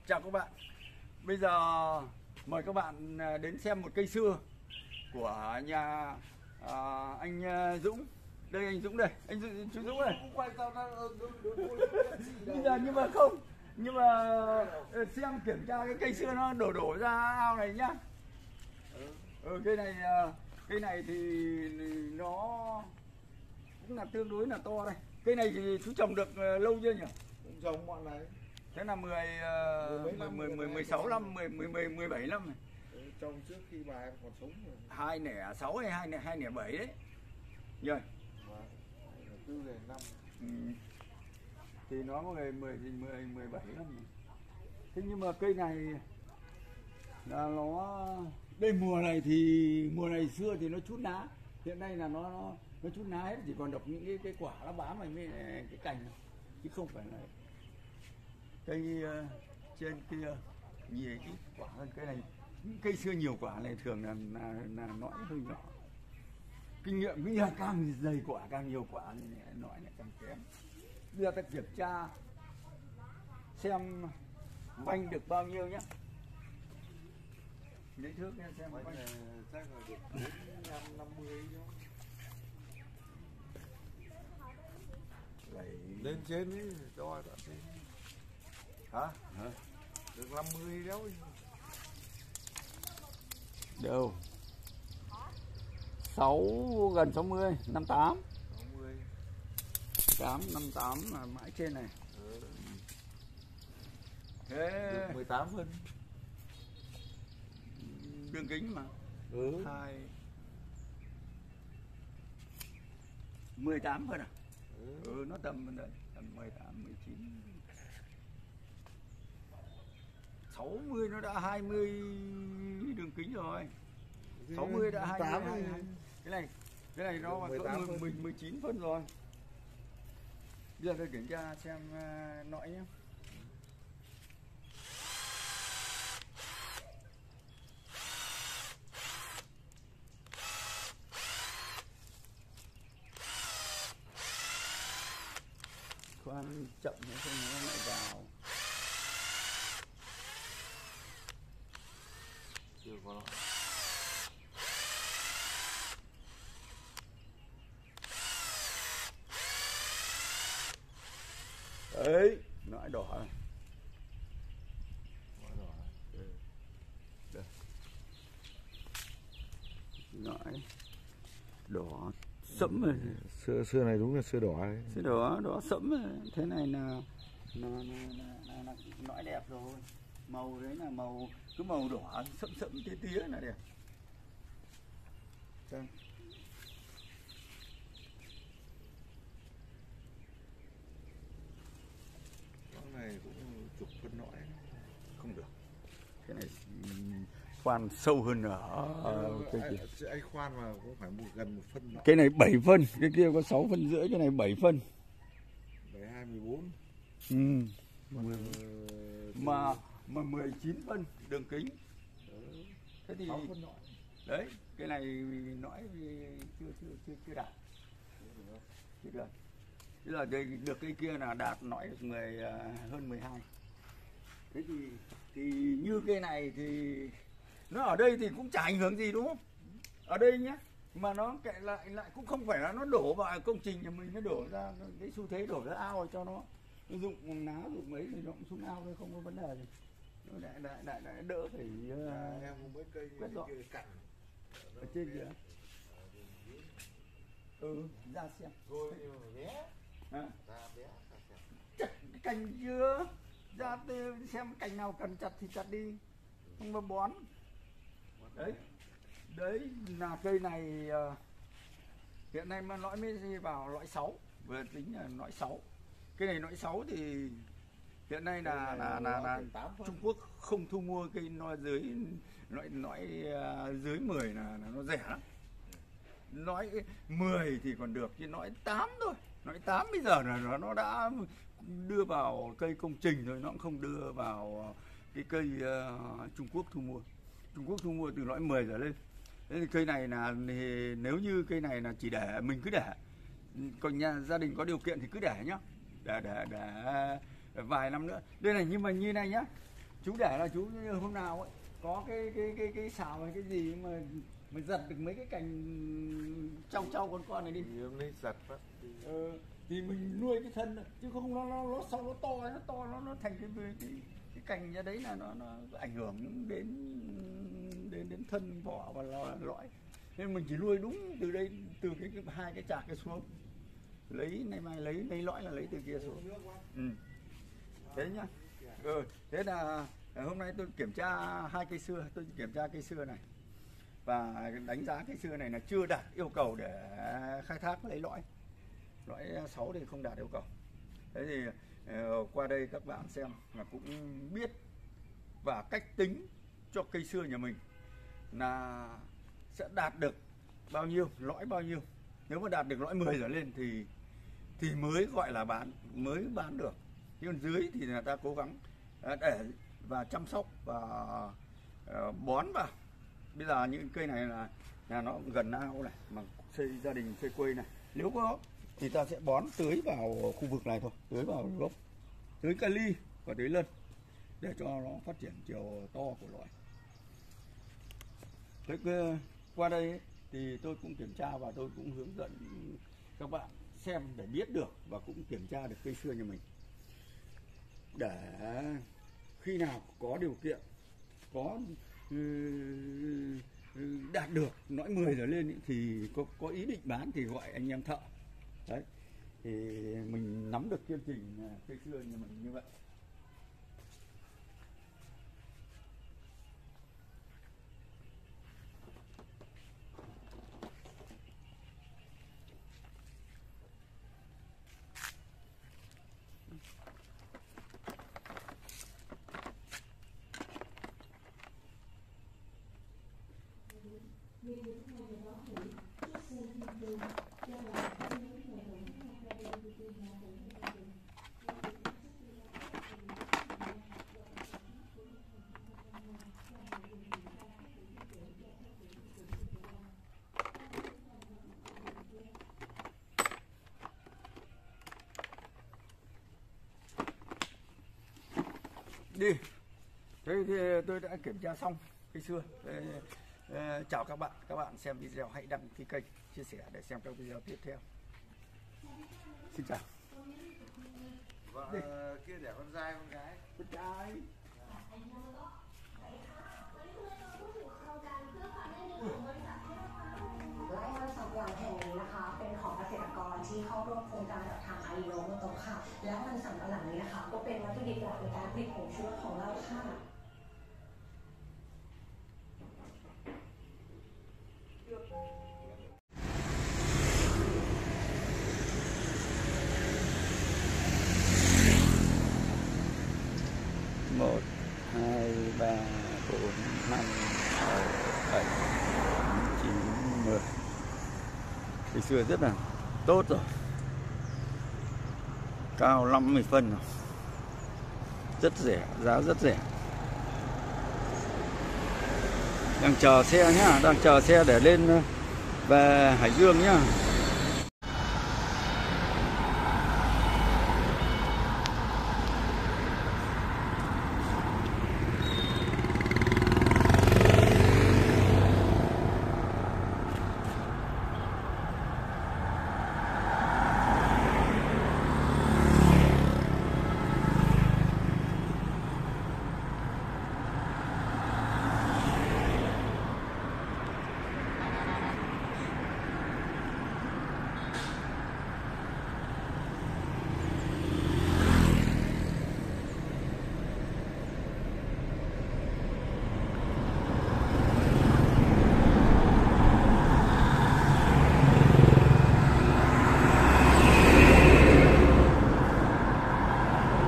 Chào các bạn. Bây giờ mời các bạn đến xem một cây xưa của nhà anh Dũng. Đây anh Dũng đây, chú Dũng đây. Bây giờ nhưng mà xem kiểm tra cái cây xưa nó đổ ra ao này nhá. Cây này thì nó cũng là tương đối là to đây. Cây này thì chú trồng được lâu chưa nhỉ? Trồng bọn này Thế là 16 năm, 17 năm này. trồng trước khi bà em còn sống rồi. 206 hay 207 đấy. Rồi. 405. Thì nó 17 năm. Thế nhưng mà cây này là nó đây mùa này xưa thì nó chút lá. Hiện nay là nó chút lá hết, chỉ còn độc những cái quả nó bám vào cái cành này. Chứ không phải là cây trên kia nhiều ít quả hơn cây này. Cây xưa nhiều quả này thường là nõi hơi nhỏ. Kinh nghiệm bây giờ càng dày quả càng nhiều quả thì nõi lại càng kém. Bây giờ ta kiểm tra xem vanh được bao nhiêu nhé. Lấy thước nha, xem vanh này chắc là được 450 đó. Lên trên ấy cho đã xem. Hả? Được 50 đéo. Đâu gần 60, 58 60 58 là mãi trên này. Thế được 18 phân đường kính mà. 18 phân à? Nó tầm 18, 19 60 nó đã 20 đường kính rồi. 60 đã 20. Cái này nó mà cỡ 19 phân rồi. Bây giờ tôi kiểm tra xem nõi nhé. Khoan chậm nó không nó lại vào. Chưa có loại. Đấy, nõi đỏ này. Nõi đỏ sẫm rồi. Xưa này đúng là xưa đỏ đấy. Xưa đỏ sẫm rồi. Thế này là nõi đẹp rồi. Màu đấy là cứ màu đỏ sẫm tía là đẹp. Xem. Này cũng chục phân nõi Không được. Cái này khoan sâu hơn ở cây kia. Anh khoan mà cũng phải gần 1 phân nõi. Cái này 7 phân, cái kia có 6 phân rưỡi, cái này 7 phân. 12, 14. Mà 19 phân đường kính. Thế thì 6 phân nõi. Đấy, cái này nõi chưa đạt. Chưa được. Bây giờ được cây kia là đạt nõi được hơn 12. Thế thì như cây này thì nó ở đây thì cũng chả ảnh hưởng gì đúng không? Ở đây nhé, mà nó kệ lại cũng không phải là nó đổ vào công trình nhà mình, nó đổ ra cái xu thế đổ ra ao cho nó dụng lá dụng mấy thì nó cũng xuống ao thôi, không có vấn đề gì. Nó lại đỡ phải em không mấy cây quét dọn cạnh ở trên kìa. Ra xem. Thôi bé. Ra bé. chặt cái cành chưa? Ra xem cành nào cần chặt thì chặt đi, không mà bón. Đấy là cây này hiện nay mà nõi mới vào loại 6, vừa tính là nõi 6. Cây này nõi 6 thì hiện nay là Trung Quốc không thu mua cây nõi dưới 10 là nó rẻ lắm. Nõi 10 thì còn được, chứ nõi 8 thôi. Nõi 8 bây giờ là nó đã đưa vào cây công trình rồi, nó cũng không đưa vào cái cây Trung Quốc thu mua. Trung Quốc thu mua từ nõi 10 trở lên. Thế thì cây này là nếu như cây này là chỉ để mình cứ để, còn gia đình có điều kiện thì cứ để nhá, để vài năm nữa. Đây này, nhưng mà như này nhá, Chú để là chú như hôm nào ấy có cái xào hay cái gì mà giật được mấy cái cành trong con này đi thì hôm nay giật đó. Thì mình nuôi cái thân chứ không nó sau nó to nó thành cái cành ra đấy là nó ảnh hưởng đến thân vỏ và lõi, nên mình chỉ nuôi đúng từ đây, từ cái hai cái chạc cái xuống, lấy nay mai lấy lõi là lấy từ kia xuống. Thế nhá. Thế là hôm nay tôi kiểm tra hai cây xưa, tôi kiểm tra cây xưa này và đánh giá cây xưa này là chưa đạt yêu cầu để khai thác lấy lõi 6 thì không đạt yêu cầu. Thế thì qua đây các bạn xem là cũng biết và cách tính cho cây xưa nhà mình là sẽ đạt được bao nhiêu, lõi bao nhiêu. Nếu mà đạt được lõi 10 trở lên thì mới gọi là mới bán được. Chứ còn dưới thì người ta cố gắng để và chăm sóc và bón vào. Bây giờ những cây này là nó gần ao này, mà gia đình xây quây này, nếu có thì ta sẽ bón tưới vào khu vực này thôi, tưới vào gốc, tưới kali và tưới lân để cho nó phát triển chiều to của lõi. Thế qua đây ấy, thì tôi cũng kiểm tra và tôi cũng hướng dẫn các bạn xem để biết được và cũng kiểm tra được cây xưa nhà mình, để khi nào có điều kiện, có đạt được lõi 10 trở lên ý, thì có ý định bán thì gọi anh em thợ. Đấy, thì mình nắm được chương trình cây xưa nhà mình như vậy. Đi. Thế thì tôi đã kiểm tra xong cây xưa. Chào các bạn xem video hãy đăng ký kênh, chia sẻ để xem các video tiếp theo. Xin chào. Vợ kia đẻ con trai con gái? Con trai. ไร่มันสำปะหลังแห่งนี้นะคะเป็นของเกษตรกรที่เข้าร่วมโครงการกับทางไอโรโมโตะค่ะแล้วมันสำปะหลังนี้นะคะก็เป็นวัตถุดิบหลักในการผลิตผงชูรสของเราค่ะ 1, 2, 3, 4, 5, 6, 7, 9, 10. Cây xưa rất là tốt rồi, cao 50 phân rồi, rất rẻ, giá rất rẻ. Đang chờ xe nhá, đang chờ xe để lên về Hải Dương nhá.